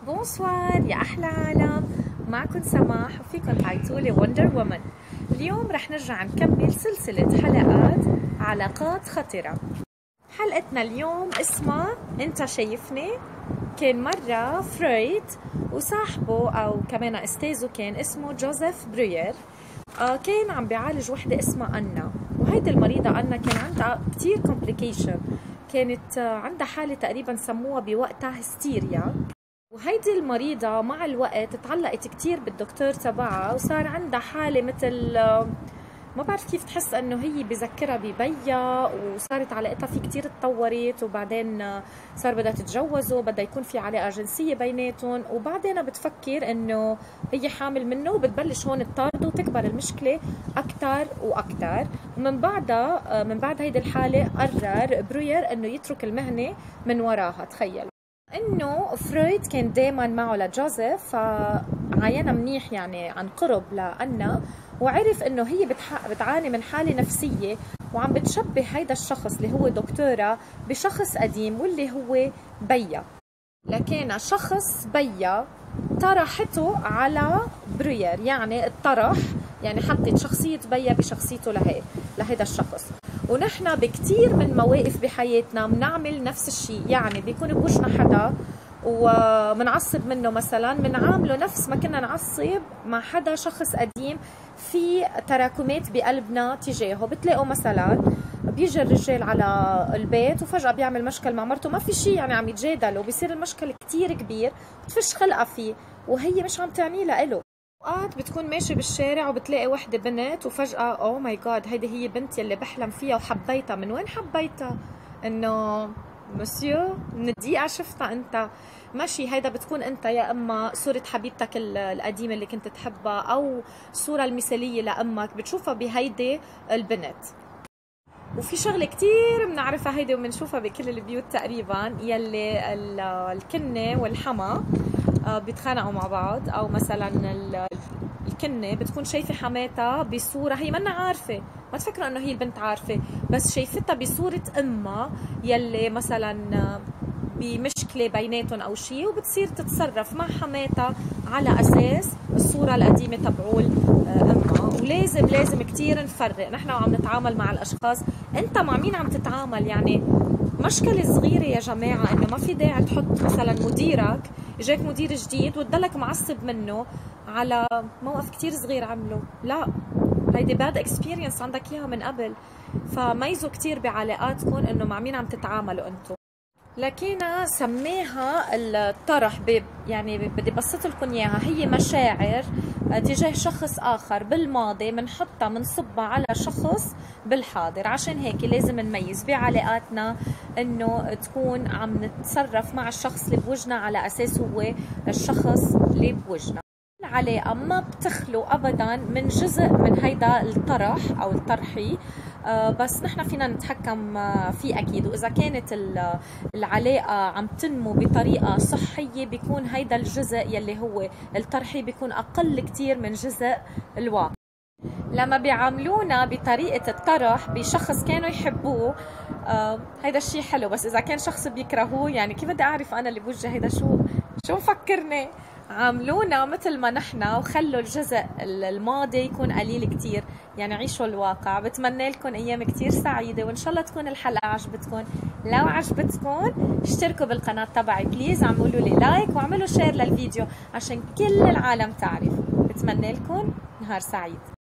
بونسوار يا أحلى عالم، معكم سماح وفيكم تعيطولي وندر وومن. اليوم رح نرجع نكمل سلسلة حلقات علاقات خطرة. حلقتنا اليوم اسمها انت شايفني. كان مرة فرويد وصاحبه أو كمان أستاذه كان اسمه جوزيف بروير. كان عم بيعالج وحدة اسمها أنا، وهيدي المريضة أنا كان عندها كتير complication. كانت عندها حالة تقريبا سموها بوقتها هستيريا، وهيدي المريضة مع الوقت تعلقت كتير بالدكتور تبعها وصار عندها حالة مثل ما بعرف كيف تحس انه هي بذكرها ببيها، وصارت علاقتها فيه كتير تطورت، وبعدين صار بدها تتجوزه، بدها يكون في علاقة جنسية بيناتهم، وبعدين بتفكر انه هي حامل منه وبتبلش هون تطارده وتكبر المشكلة اكتر واكتر. ومن بعدها من بعد هيدي الحالة قرر بروير انه يترك المهنة من وراها. تخيلوا انه فرويد كان دايما معه لجوزيف، فعاينها منيح يعني عن قرب لأنا، وعرف انه هي بتعاني من حالة نفسية، وعم بتشبه هيدا الشخص اللي هو دكتورة بشخص قديم واللي هو بيا. لكن شخص بيا طرحته على بروير، يعني الطرح يعني حطت شخصية بيا بشخصيته لهيدا الشخص. ونحن بكتير من مواقف بحياتنا بنعمل نفس الشيء، يعني بيكون بوجنا حدا ومنعصب منه مثلا، منعامله نفس ما كنا نعصب مع حدا شخص قديم في تراكمات بقلبنا تجاهه. بتلاقوا مثلا بيجي الرجال على البيت وفجأة بيعمل مشكل مع مرته، ما في شيء يعني عم يتجادلوا، بيصير المشكل كتير كبير بتفش خلقها فيه وهي مش عم تعني له. اوقات بتكون ماشي بالشارع وبتلاقي وحده بنت وفجأة اوه ماي جاد هيدي هي بنتي اللي بحلم فيها وحبيتها. من وين حبيتها؟ انه مسيو من الدقيقة شفتها انت ماشي. هيدا بتكون انت يا اما صورة حبيبتك القديمة اللي كنت تحبها، او الصورة المثالية لامك بتشوفها بهيدي البنت. وفي شغلة كتير بنعرفها هيدي وبنشوفها بكل البيوت تقريبا، يلي الكنة والحما بيتخانقوا مع بعض، او مثلا الكنة بتكون شايفة حماتها بصورة هي منا عارفة، ما تفكروا انه هي البنت عارفة، بس شايفتها بصورة امها يلي مثلا بمشكلة بيناتهم او شيء، وبتصير تتصرف مع حماتها على اساس الصورة القديمة تبعول امها. ولازم كتير نفرق نحن وعم نتعامل مع الاشخاص، انت مع مين عم تتعامل. يعني مشكلة صغيرة يا جماعة، انه ما في داعي تحط مثلا مديرك، اجاك مدير جديد وتضلك معصب منه على موقف كتير صغير عمله. لا، هيدي باد اكسبيرينس عندك اياها من قبل. فميزوا كتير بعلاقاتكم انه مع مين عم تتعاملوا انتم. لكن سميها الطرح يعني بدي بسط لكم اياها، هي مشاعر تجاه شخص اخر بالماضي بنحطها بنصبها على شخص بالحاضر. عشان هيك لازم نميز بعلاقاتنا انه تكون عم نتصرف مع الشخص اللي بوجنا على اساس هو الشخص اللي بوجنا. العلاقة ما بتخلو ابدا من جزء من هيدا الطرح او الطرحي، بس نحن فينا نتحكم فيه اكيد. واذا كانت العلاقة عم تنمو بطريقة صحية بيكون هيدا الجزء يلي هو الطرحي بيكون اقل كتير من جزء الواقع. لما بيعاملونا بطريقة الطرح بشخص كانوا يحبوه، هيدا الشيء حلو، بس اذا كان شخص بيكرهوه يعني كيف بدي اعرف انا اللي بوجه هيدا شو مفكرني؟ عاملونا مثل ما نحن وخلوا الجزء الماضي يكون قليل كتير، يعني عيشوا الواقع. بتمنى لكم ايام كتير سعيدة، وان شاء الله تكون الحلقة عجبتكم. لو عجبتكم اشتركوا بالقناة تبعي بليز، اعملوا لي لايك واعملوا شير للفيديو عشان كل العالم تعرف. بتمنى لكم نهار سعيد.